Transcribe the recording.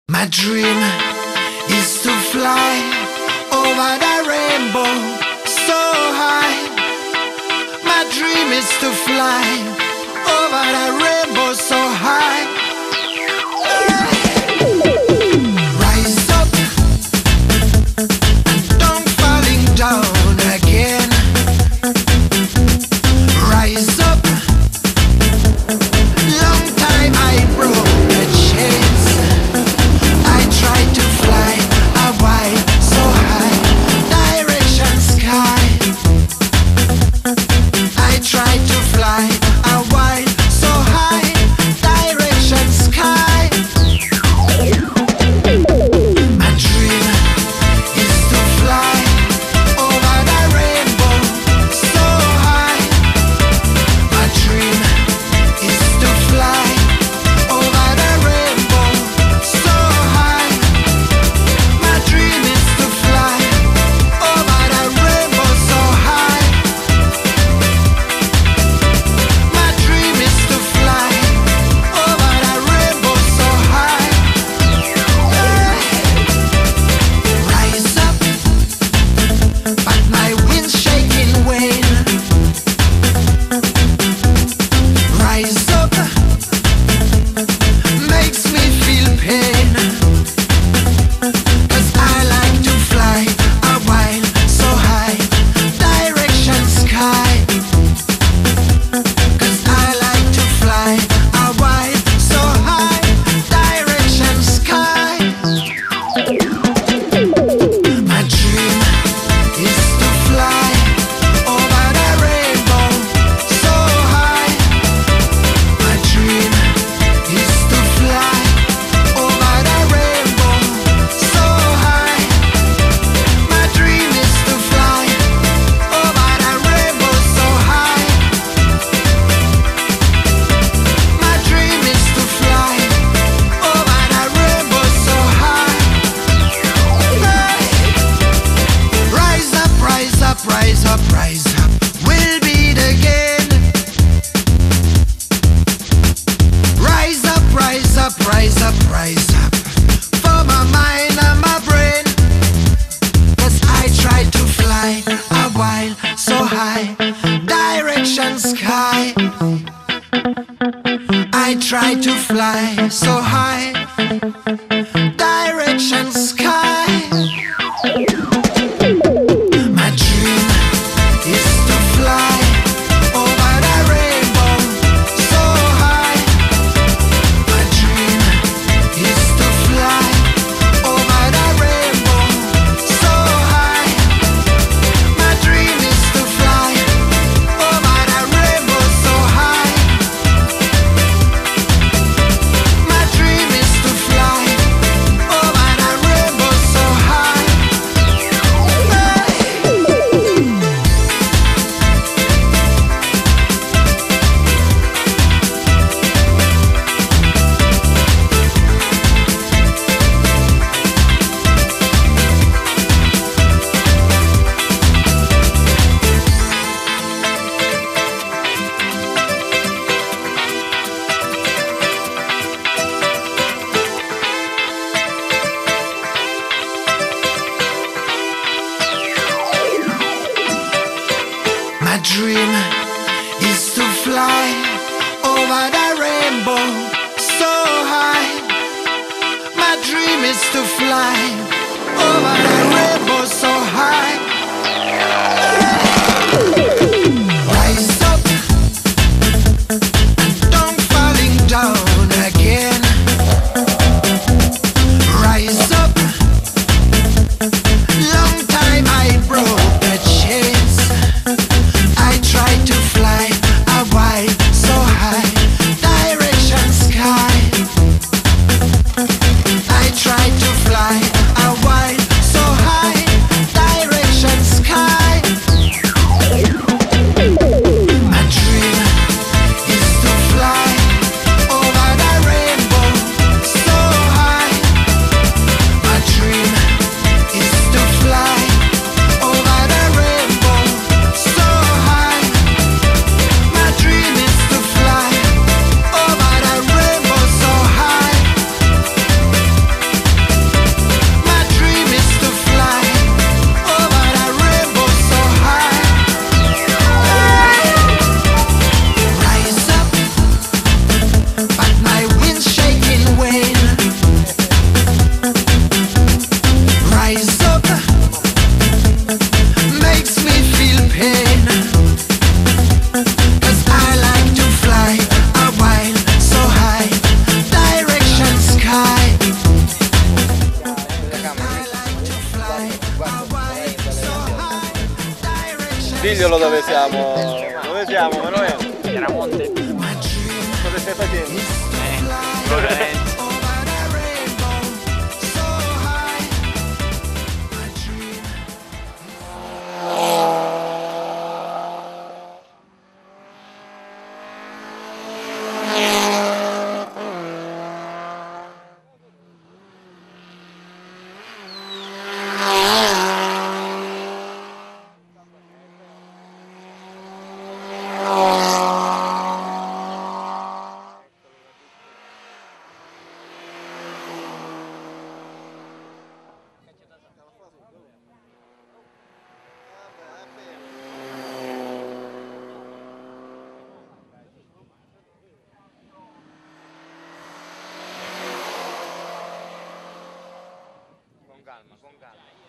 My dream is to fly over the rainbow so high. My dream is to fly over the rainbow so high. Rise up, don't falling down again. Rise up, long time I broke the chains. I tried to fly a while so high, direction sky. I tried to fly a while so high, direction sky. My dream is to fly over the rainbow so high. My dream is to fly over the rainbow so high. My dream is to fly over the rainbow so high. My dream is to fly over the rainbow so high. Rise up, but my wind's shaking wane. Rise up, makes me feel pain. 'Cause I like to fly a while so high, direction sky. 'Cause I like to fly a while so high, direction sky. My dream is to fly over the rainbow so high. My dream is to fly over the rainbow so high. My dream is to fly over the rainbow so high. My dream is to fly over the rainbow so high. Rise up, rise up, rise up, rise up. We'll beat again. Rise up, rise up, rise up, rise up. For my mind and my brain. 'Cause I tried to fly a while so high, direction sky. I tried to fly so high, direction sky. My dream is to fly over the rainbow so high. My dream is to fly over the rainbow so high. My dream is to fly over the rainbow so high. My dream is to fly over the rainbow so high. My dream is to fly over the rainbow so high. My dream is to fly over the rainbow so high. Rise up, don't falling down again. Rise up, long time I broke the chains. I tried to fly a while so high, direction sky. I tried to fly a while so high, direction Diglielo dove siamo. Dove siamo, Manuel? Chiaramonte. Cosa stai facendo? Florenzi. Con calma, con calma.